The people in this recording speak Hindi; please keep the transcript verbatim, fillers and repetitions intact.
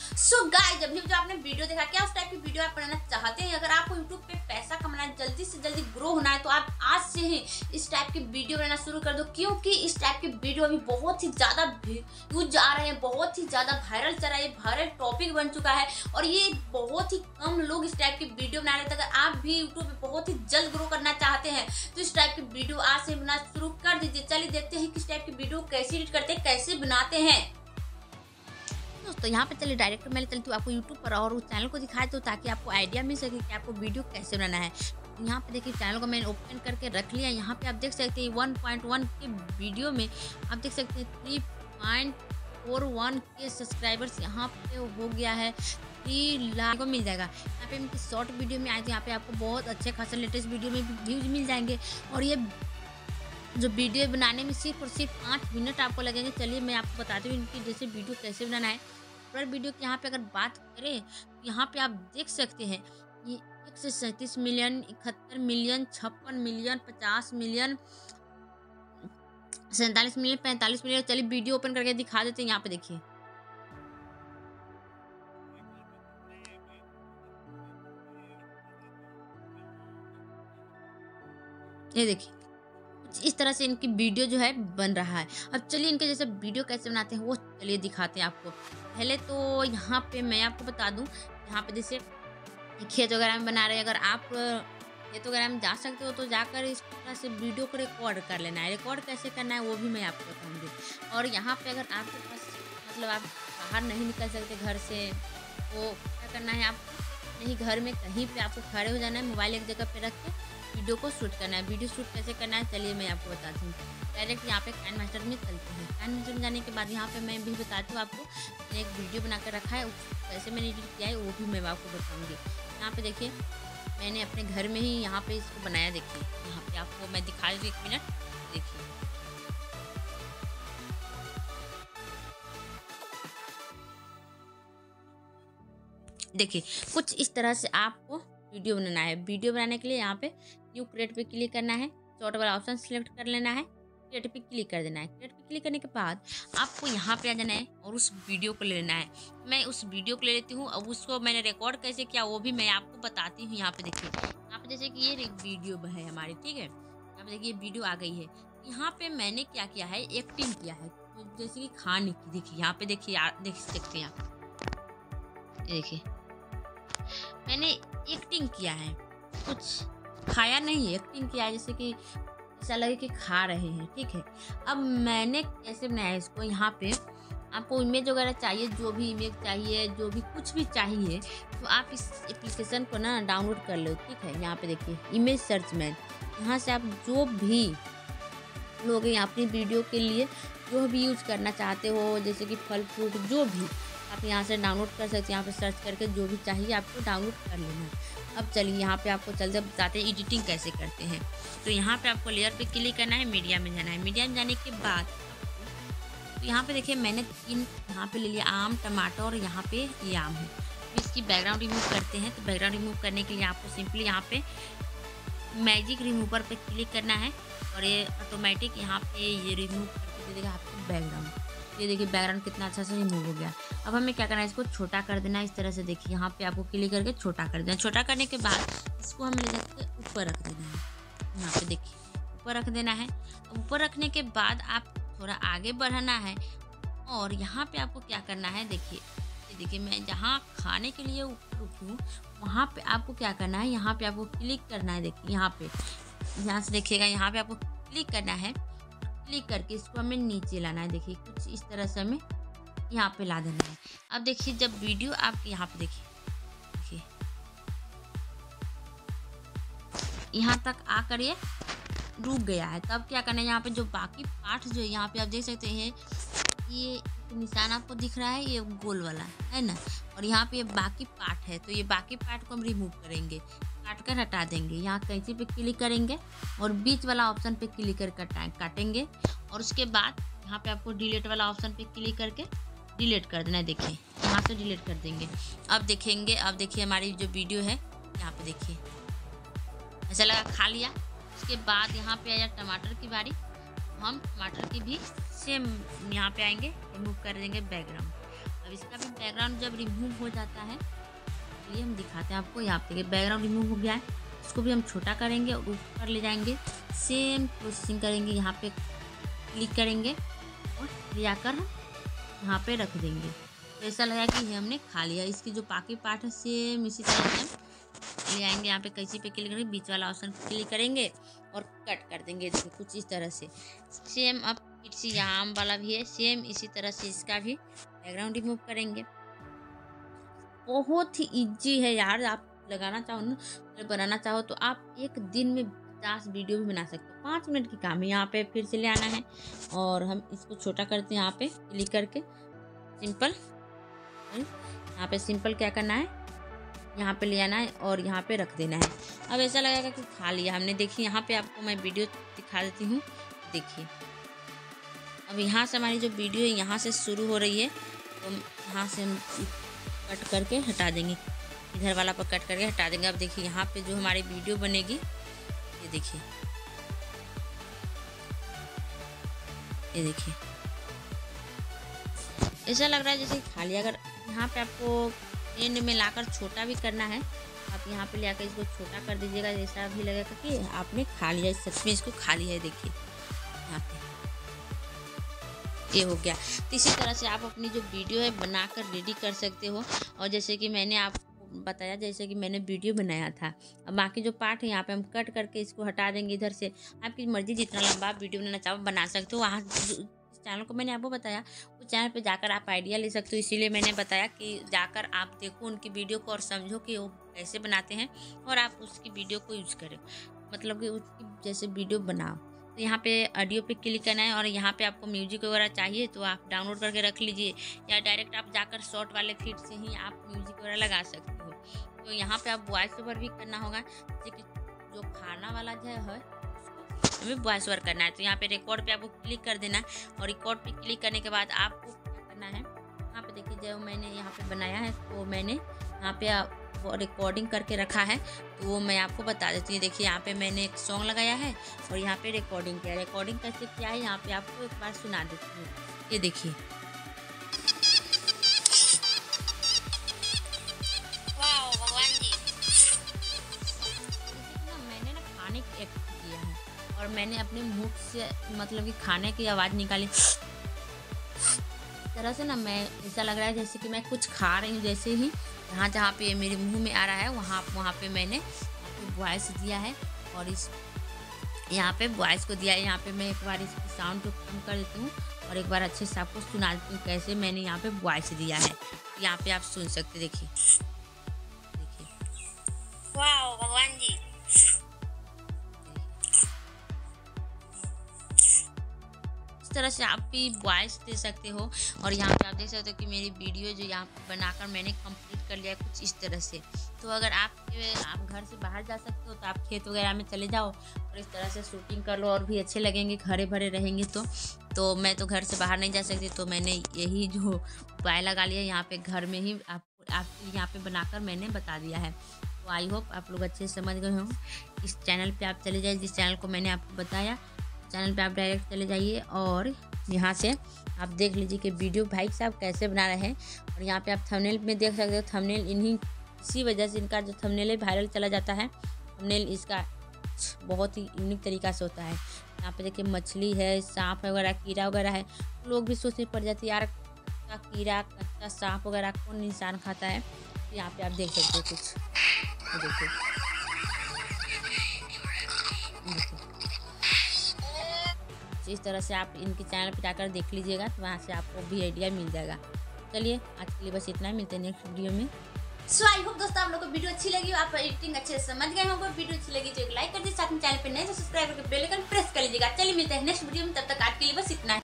सो गाइस, जब भी जो आपने वीडियो देखा, क्या उस टाइप की वीडियो आप बनाना चाहते हैं? अगर आपको यूट्यूब पे पैसा कमाना है, जल्दी से जल्दी ग्रो होना है, तो आप आज से ही इस टाइप की वीडियो बनाना शुरू कर दो, क्योंकि इस टाइप की वीडियो अभी बहुत ही ज्यादा व्यूज आ रहे हैं, बहुत ही ज्यादा वायरल चल रहा है, वायरल टॉपिक बन चुका है और ये बहुत ही कम लोग इस टाइप की वीडियो बना रहे थे। अगर आप भी यूट्यूब पे बहुत ही जल्द ग्रो करना चाहते हैं तो इस टाइप की वीडियो आज से बनाना शुरू कर दीजिए। चलिए देखते हैं किस टाइप की वीडियो कैसे एडिट करते हैं, कैसे बनाते हैं। दोस्तों यहाँ पे चलिए डायरेक्ट मैं चलती हूँ आपको यूट्यूब पर और उस चैनल को दिखाए तो ताकि आपको आइडिया मिल सके कि आपको वीडियो कैसे बनाना है। यहाँ पे देखिए चैनल को मैंने ओपन करके रख लिया। यहाँ पे आप देख सकते हैं वन पॉइंट वन के वीडियो में आप देख सकते हैं थ्री पॉइंट फोर वन के सब्सक्राइबर्स यहाँ पे हो गया है। थ्री लाख को मिल जाएगा। यहाँ पे इनकी शॉर्ट वीडियो में आए थे, यहाँ पे आपको बहुत अच्छे खासे लेटेस्ट वीडियो में भी व्यूज मिल जाएंगे और ये जो वीडियो बनाने में सिर्फ और सिर्फ पाँच मिनट आपको लगेंगे। चलिए मैं आपको बताती हूँ इनकी जैसे वीडियो कैसे बनाना है। पूरा वीडियो की यहाँ पे अगर बात करें तो यहाँ पे आप देख सकते हैं ये एक सौ सैंतीस मिलियन, इकहत्तर मिलियन, छप्पन मिलियन, पचास मिलियन, सैंतालीस मिलियन, पैंतालीस मिलियन। चलिए वीडियो ओपन करके दिखा देते हैं। यहाँ पे देखिए ये देखिए इस तरह से इनकी वीडियो जो है बन रहा है। अब चलिए इनके जैसे वीडियो कैसे बनाते हैं वो चलिए दिखाते हैं आपको। पहले तो यहाँ पे मैं आपको बता दूं, यहाँ पे जैसे खेत वगैरह में बना रहे हैं, अगर आप खेत वगैरह में जा सकते हो तो जाकर इस तरह से वीडियो को रिकॉर्ड कर लेना है। रिकॉर्ड कैसे करना है वो भी मैं आपको बताऊँगी। और यहाँ पर अगर आपके पास मतलब आप बाहर नहीं निकल सकते घर से तो क्या करना है, आप नहीं घर में कहीं पर आपको खड़े हो जाना है, मोबाइल एक जगह पर रख के वीडियो को शूट करना है। वीडियो शूट कैसे करना है चलिए मैं आपको बताती हूँ। डायरेक्ट यहाँ पे काइन मास्टर में चलते हैं। काइन मास्टर में जाने के बाद यहाँ पे मैं भी बताती हूँ आपको, मैंने एक वीडियो बनाकर रखा है, कैसे मैंने एडिट किया है वो भी मैं आपको बताऊँगी। यहाँ पे देखिए मैंने अपने घर में ही यहाँ पे इसको बनाया। देखिए यहाँ पे आपको मैं दिखा दूँ, एक मिनट देखिए। देखिए कुछ इस तरह से आपको वीडियो बनाना है। वीडियो बनाने के लिए यहाँ पे न्यू क्रिएट पे क्लिक करना है, शॉर्ट वाला ऑप्शन सिलेक्ट कर लेना है, क्रिएट पे क्लिक कर देना है। क्रिएट पे क्लिक करने के बाद आपको यहाँ पे आ जाना है और उस वीडियो को ले लेना है। मैं उस वीडियो को ले लेती हूँ। अब उसको मैंने रिकॉर्ड कैसे किया वो भी मैं आपको बताती हूँ। यहाँ पे देखिए, यहाँ पे जैसे कि ये एक वीडियो है हमारी, ठीक है। यहाँ पे देखिए वीडियो आ गई है। यहाँ पे मैंने क्या किया है, एक्टिंग किया है, तो जैसे कि खाने की। देखिए यहाँ पे देखिए देख सकते हैं आप, देखिए मैंने एक्टिंग किया है, कुछ खाया नहीं, एक्टिंग किया है, जैसे कि ऐसा लगे कि खा रहे हैं, ठीक है। अब मैंने कैसे बनाया इसको, यहाँ पे आपको इमेज वगैरह चाहिए, जो भी इमेज चाहिए, जो भी कुछ भी चाहिए तो आप इस एप्लीकेशन को ना डाउनलोड कर लो, ठीक है। यहाँ पे देखिए इमेज सर्च मैन, यहाँ से आप जो भी लोग हैं अपनी वीडियो के लिए जो भी यूज करना चाहते हो, जैसे कि फल फ्रूट जो भी आप यहाँ से डाउनलोड कर सकते हैं। यहाँ पे सर्च करके जो भी चाहिए आपको डाउनलोड कर लेना है। अब चलिए यहाँ पे आपको चलते बताते हैं एडिटिंग कैसे करते हैं। तो यहाँ पे आपको लेयर पे क्लिक करना है, मीडिया में जाना है। मीडिया में जाने के बाद तो यहाँ पे देखिए मैंने तीन यहाँ पे ले लिया, आम, टमाटर और यहाँ पे ये आम है। तो इसकी बैकग्राउंड रिमूव करते हैं। तो बैकग्राउंड रिमूव करने के लिए आपको सिंपली यहाँ पे मैजिक रिमूवर पे क्लिक करना है और ये ऑटोमेटिक यहाँ पे ये रिमूव करके दे देगा आपको बैकग्राउंड। ये देखिए बैकग्राउंड कितना अच्छा से रिमूव हो गया। अब हमें क्या करना है, इसको छोटा कर देना है इस तरह से। देखिए यहाँ पे आपको क्लिक करके छोटा कर देना। छोटा करने के बाद इसको हमें ले जाके ऊपर रख देना है। यहाँ पे देखिए ऊपर रख देना है। ऊपर रखने के बाद आप थोड़ा आगे बढ़ाना है और यहाँ पे आपको क्या करना है, देखिए देखिए मैं जहाँ खाने के लिए ऊपर रुकी हूँ वहाँ पे आपको क्या करना है, यहाँ पे आपको क्लिक करना है। देखिए यहाँ पे यहाँ से देखिएगा, यहाँ पे आपको क्लिक करना है। क्लिक करके इसको हमें नीचे लाना है। देखिए कुछ इस तरह से हमें यहाँ पे ला देना है। अब देखिए जब वीडियो आप यहाँ पे देखिए देखिए यहाँ तक आकर ये रुक गया है, तब क्या करना है, यहाँ पे जो बाकी पार्ट जो यहाँ पे आप देख सकते हैं, ये निशान आपको दिख रहा है, ये गोल वाला है ना, और यहाँ पे ये बाकी पार्ट है। तो ये बाकी पार्ट को हम रिमूव करेंगे, काट कर हटा देंगे। यहाँ कैंची पे क्लिक करेंगे और बीच वाला ऑप्शन पे क्लिक कर काटेंगे और उसके बाद यहाँ पे आपको डिलीट वाला ऑप्शन पे क्लिक करके डिलीट कर देना है। देखिए यहाँ से डिलीट कर देंगे। अब देखेंगे, अब देखिए हमारी जो वीडियो है यहाँ पे देखिए ऐसा लगा खा लिया। उसके बाद यहाँ पे आया टमाटर की बारी, हम टमाटर की भी सेम यहाँ पे आएंगे, रिमूव कर देंगे बैकग्राउंड। अब इसका भी बैकग्राउंड जब रिमूव हो जाता है, चलिए हम दिखाते हैं आपको। यहाँ पे बैकग्राउंड रिमूव हो गया है, इसको भी हम छोटा करेंगे और ऊपर ले जाएंगे। सेम प्रोसेसिंग करेंगे, यहाँ पे क्लिक करेंगे और ले जाकर हम यहाँ पे रख देंगे। तो ऐसा लगा कि ये हमने खा लिया। इसकी जो बाकी पार्ट है सेम इसी तरह से ले आएंगे। यहाँ पे कैंची पे क्लिक करेंगे, बीच वाला ऑप्शन क्लिक करेंगे और कट कर देंगे कुछ इस तरह से। सेम अब किसी यहाँ वाला भी है, सेम इसी तरह से इसका भी बैकग्राउंड रिमूव करेंगे। बहुत ही इजी है यार, आप लगाना चाहो ना, बनाना चाहो तो आप एक दिन में पचास वीडियो भी बना सकते हो। पाँच मिनट की काम है। यहाँ पे फिर से ले आना है और हम इसको छोटा करते हैं। यहाँ पे क्लिक करके सिंपल, यहाँ पे सिंपल क्या करना है, यहाँ पे ले आना है और यहाँ पे रख देना है। अब ऐसा लगेगा कि खा लिया हमने। देखिए यहाँ पे आपको मैं वीडियो दिखा देती हूँ। देखिए अब यहाँ से हमारी जो वीडियो है यहाँ से शुरू हो रही है, तो यहाँ से हम कट करके हटा देंगे, इधर वाला पर कट करके हटा देंगे। अब देखिए यहाँ पे जो हमारी वीडियो बनेगी, ये देखिए, ये देखिए ऐसा लग रहा है जैसे खा लिया। अगर यहाँ पे आपको एंड में लाकर छोटा भी करना है, आप यहाँ पे ले आकर इसको छोटा कर दीजिएगा। ऐसा भी लगेगा कि आपने खा लिया, सच में इसको खा लिया है। देखिए यहाँ पे ये हो गया। तो इसी तरह से आप अपनी जो वीडियो है बनाकर रेडी कर सकते हो। और जैसे कि मैंने आपको बताया, जैसे कि मैंने वीडियो बनाया था, अब बाकी जो पार्ट है यहाँ पे हम कट करके इसको हटा देंगे। इधर से आपकी मर्जी, जितना लंबा आप वीडियो बनाना चाहो बना सकते हो। वहाँ चैनल को मैंने आपको बताया, उस चैनल पे जाकर आप आइडिया ले सकते हो। इसीलिए मैंने बताया कि जाकर आप देखो उनकी वीडियो को और समझो कि वो कैसे बनाते हैं और आप उसकी वीडियो को यूज करें, मतलब कि उसकी जैसे वीडियो बनाओ। तो यहाँ पे ऑडियो पे क्लिक करना है और यहाँ पे आपको म्यूजिक वगैरह चाहिए तो आप डाउनलोड करके रख लीजिए, या डायरेक्ट आप जाकर शॉर्ट वाले फीड से ही आप म्यूजिक वगैरह लगा सकते हो। तो यहाँ पे आप वॉइस ओवर भी करना होगा, जैसे कि जो खाना वाला जो है उसको हमें वॉइस ओवर करना है। तो यहाँ पे रिकॉर्ड पे आपको क्लिक कर देना है और रिकॉर्ड पे क्लिक करने के बाद आपको क्या करना है, यहाँ पे देखिए जो मैंने यहाँ पे बनाया है, तो मैंने यहाँ पे रिकॉर्डिंग करके रखा है, तो वो मैं आपको बता देती हूँ। देखिए यहाँ पे मैंने एक सॉन्ग लगाया है और यहाँ पे रिकॉर्डिंग किया। रिकॉर्डिंग कैसे किया है यहाँ पे आपको एक बार सुना देती हूँ। ये देखिए, वाओ भगवान जी, ना मैंने ना खाने की एक्ट किया है और मैंने अपने मुंह से मतलब कि खाने की आवाज़ निकाली। इस तरह से ना मैं ऐसा लग रहा है जैसे कि मैं कुछ खा रही हूँ। जैसे ही जहाँ जहाँ पे मेरे मुंह में आ रहा है वहाँ वहाँ पे मैंने वॉइस दिया है और इस यहाँ पे वॉइस को दिया है। यहाँ पे मैं एक बार इसकी साउंड को कम कर देती हूँ और एक बार अच्छे से आपको सुना देती हूँ कैसे मैंने यहाँ पे वॉइस दिया है। यहाँ पे आप सुन सकते, देखिए देखिए, वाओ भगवान जी। इस तरह से आप भी वॉइस दे सकते हो। और यहाँ पे आप देख सकते हो कि मेरी वीडियो जो यहाँ पे बनाकर मैंने कंप्लीट कर लिया है कुछ इस तरह से। तो अगर आप आप घर से बाहर जा सकते हो तो आप खेत वगैरह में चले जाओ और इस तरह से शूटिंग कर लो और भी अच्छे लगेंगे, हरे भरे रहेंगे। तो तो मैं तो घर से बाहर नहीं जा सकती, तो मैंने यही जो उपाय लगा लिया यहाँ पे घर में ही आप आप यहाँ पे बनाकर मैंने बता दिया है। तो आई होप आप लोग अच्छे से समझ गए हो। इस चैनल पे आप चले जाइए, जिस चैनल को मैंने आपको बताया चैनल पे आप डायरेक्ट चले जाइए और यहाँ से आप देख लीजिए कि वीडियो भाई साहब कैसे बना रहे हैं। और यहाँ पे आप थंबनेल में देख सकते हो, थंबनेल इन्हीं इसी वजह से इनका जो थंबनेल है वायरल चला जाता है। थंबनेल इसका बहुत ही यूनिक तरीका से होता है। यहाँ पे देखिए मछली है, सांप वगैरह, कीड़ा वगैरह है। तो लोग भी सोचने पड़ जाती है यार कच्चा कीड़ा कच्चा सांप वगैरह कौन इंसान खाता है। तो यहाँ पे आप देख सकते हो कुछ, देखिए इस तरह से आप इनके चैनल पर जाकर देख लीजिएगा, तो वहाँ से आपको भी आइडिया मिल जाएगा। चलिए आज के लिए बस इतना, मिलते हैं नेक्स्ट वीडियो में। सो आई होप दोस्तों आप लोगों को वीडियो अच्छी लगी हो, आप एडिटिंग अच्छे से समझ गए होंगे। वीडियो अच्छी लगी तो एक लाइक कर दीजिए, साथ में चैनल पर नए तो सब्सक्राइब करके बेल आइकन प्रेस कर लीजिएगा। चलिए मिलते हैं नेक्स्ट वीडियो में, तब तक आज के लिए बस इतना है।